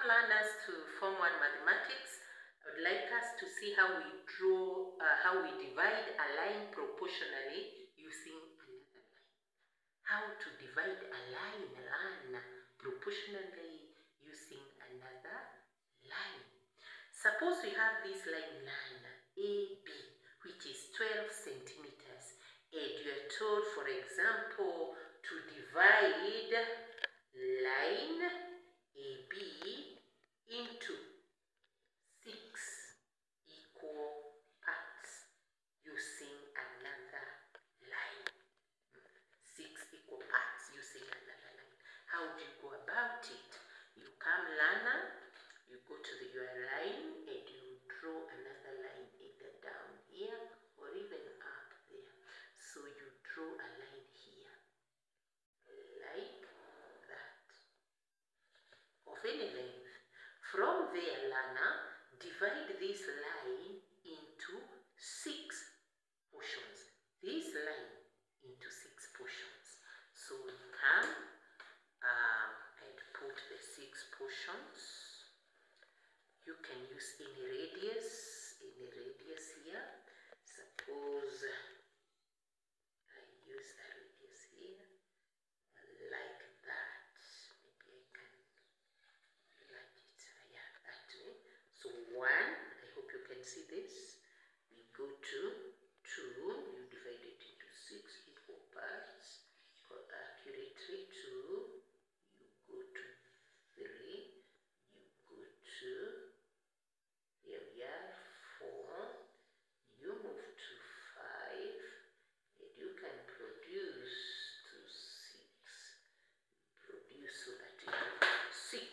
learners to Form 1 Mathematics. I would like us to see how we draw, how we divide a line proportionally using another line. How to divide a line, proportionally using another line. Suppose we have this line AB, which is 12 centimeters, and you are told, for example, to divide line AB into 6 equal parts using another line. 6 equal parts using another line. How do you go about it? You come, learner, you go to your line and you draw another line either down here or even up there. So you draw a line here, like that, of any length. From there, learner, divide this line into 6 portions. This line into 6 portions. So we come and put the 6 portions. You can use any radius here. Suppose I use a radius here, like that. Maybe I can like it, yeah, that way. So 1, I hope you can see this. We go to 2, you divide it into 6 equal parts. Accurately 2, you go to 3, you go to, here we are, 4, you move to 5, and you can produce to 6. Produce so that you have 6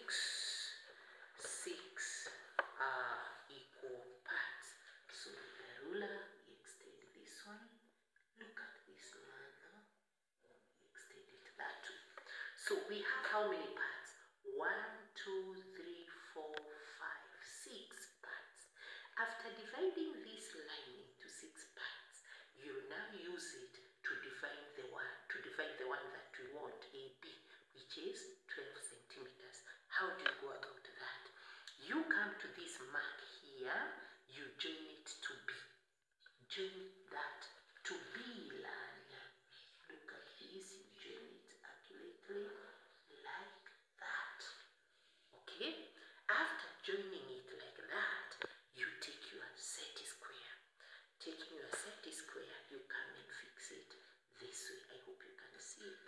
equal parts. So with the ruler, we extend this one. Look at this one. We extend it that way. So we have how many parts? 1, 2, 3, 4, 5, 6 parts. After dividing this line into 6 parts, you now use it to divide the one that we want, AB, which is 12 centimeters. How do you go about that? You come to this mark here, you join it to B. Join that to B line. Look at this, you join it accurately like that. Okay? After joining it like that, you take your set square. Taking your set square, you come and fix it this way. I hope you can see it.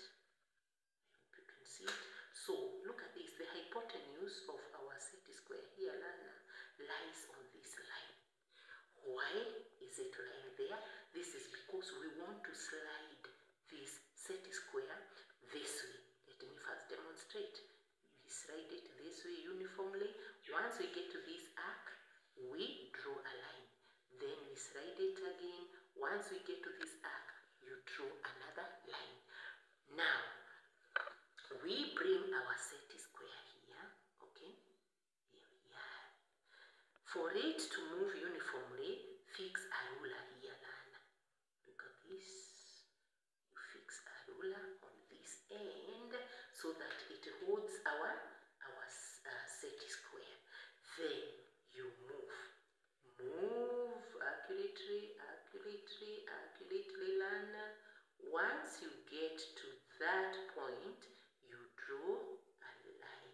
So look at this. The hypotenuse of our set square here, learner, lies on this line. Why is it lying there? This is because we want to slide this set square this way. Let me first demonstrate. We slide it this way uniformly. Once we get to this arc, we draw a line. Then we slide it again. Once we get to this arc, you draw another line. Now, we bring our set square here, okay? Here we are. For it to move uniformly, fix a ruler here, learner. Look at this. You fix a ruler on this end so that it holds our set square. Then you move. Move accurately, learner. Once you get to that point, you draw a line.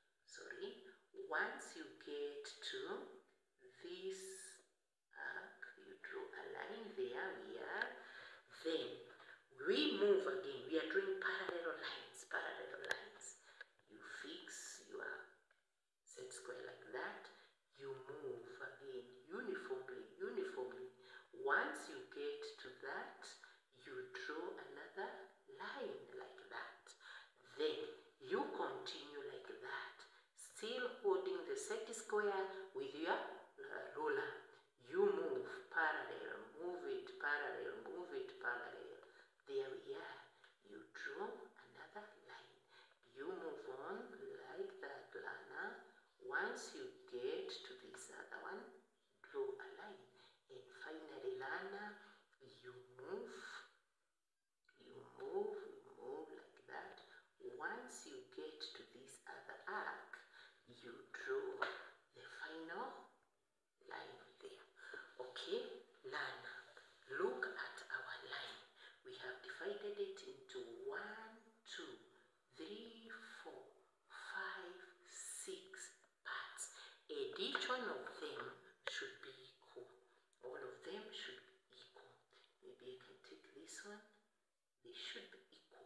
Once you get to this arc, you draw a line there. We are. Then we move again. We are drawing parallel lines. You fix your set square like that. You move again uniformly. Once you get to that, you draw another line like that. Then you continue like that, still holding the set square with your ruler. You move parallel, move it parallel. There we are. You draw another line. You move on like that, learner. Once you get to this other one, draw a line. And finally, learner, you move like that. Once you get to this other arc, you draw the final line there. Okay, learner, look at our line. We have divided it into 1, 2, 3, 4, 5, 6 parts, and each one of them should be equal. All of them should be equal. Maybe you can take this one. They should be equal.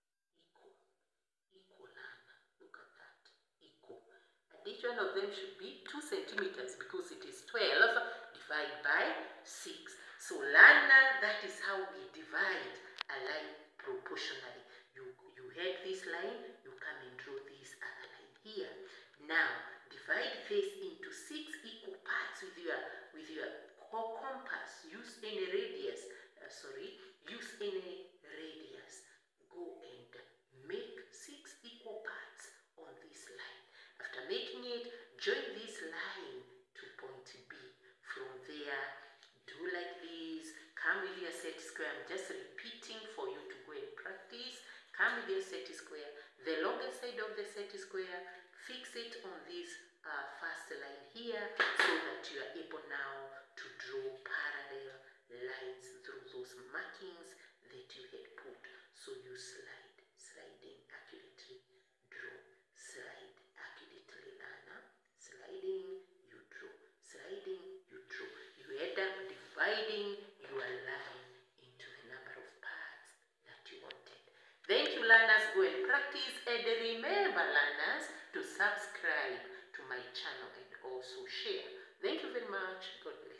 Equal, learner. Look at that. Equal. And each one of them should be 2 centimeters because it is 12 divided by 6. So learner, that is how we divide a line proportionally. You had this line, you come and draw this other line here. Now, divide this into 6 equal parts with your compass. Use any radius. Use any radius. Go and make 6 equal parts on this line. After making it, join this line to point B. From there, do like this. Come with your set square. I'm just repeating for you to go and practice. Come with your set square. The longest side of the set square, fix it on this first line here so that you are able now to draw parallel lines through those markings that you had put. So you sliding accurately, draw, slide accurately, learner, sliding, you draw, sliding, you draw. You end up dividing your line into the number of parts that you wanted. Thank you, learners. Go and practice, and remember, learners, to subscribe to my channel and also share. Thank you very much. God bless.